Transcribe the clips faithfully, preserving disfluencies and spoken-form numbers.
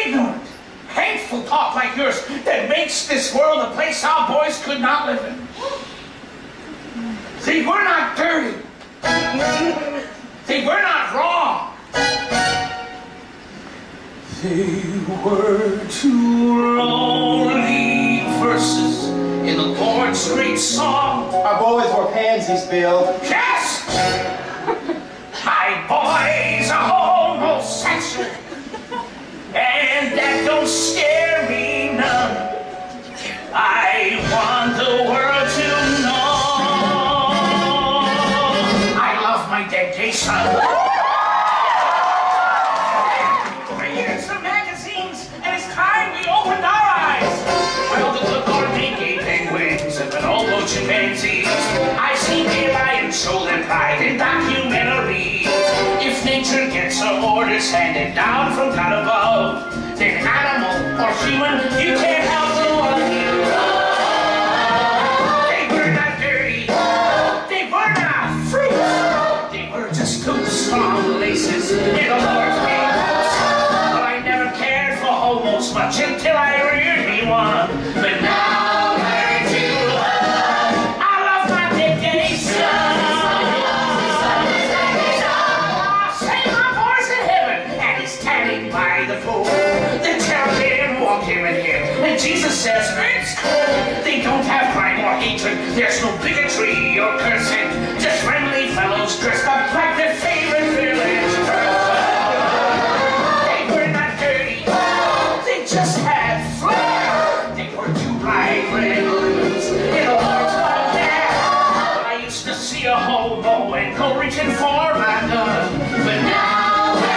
ignorant, hateful talk like yours that makes this world a place our boys could not live in. See, we're not dirty. See, we're not wrong. They were two lonely verses in the Lord's great song. Our boys were pansies, Bill. Yes! My boys are homosexual, and that don't scare me none. I want the world to know I love my dead gay son. We read some magazines, and it's time we opened our eyes. Well, the good Lord made gay penguins and an old old chimpanzees. I see gay lions show their pride in documentaries. If nature gets her orders handed down from God above, then animal or human, you can't help the one you love. They were not dirty. They were not fruit. They were just two strong laces in the Lord's big boots. But I never cared for homos much until I reared me one. But now learn to love. I love my dead gay son. By the pool, they tell him, walk here and here, and Jesus says, it's cool. They don't have crime or hatred, there's no bigotry or cursing, just friendly fellows dressed up like their favorite village person. They were not dirty, they just had flair. They were two bright red balloons in a Lord's love there. But I used to see a hobo and go reaching for my gun, but now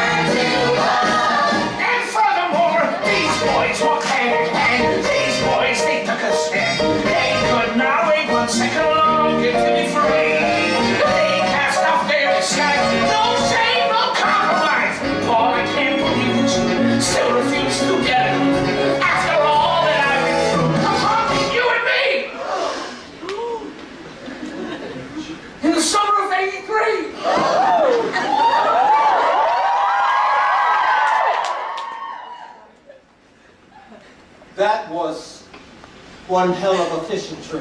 boys walk hand in hand. These boys, they took a stand. They could not wait one second longer to be free. They cast off their disguise. No shame, no compromise. Paul, I can't believe that you still refuse to get it. After all that I've been through, come on, you and me. In the summer of eighty-three. That was one hell of a fishing trip.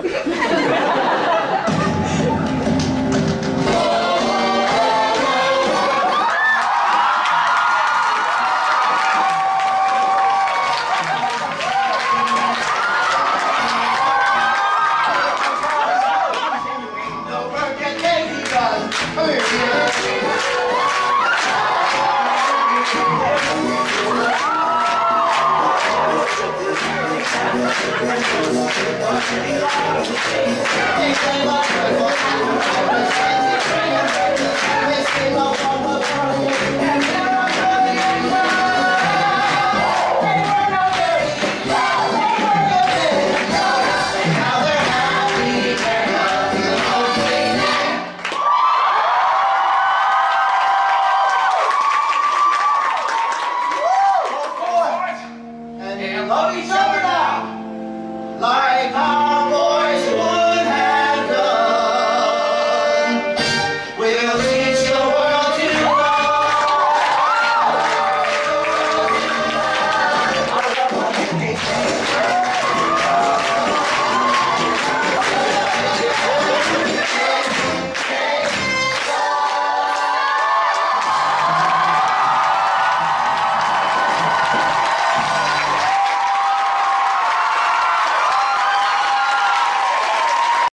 Love each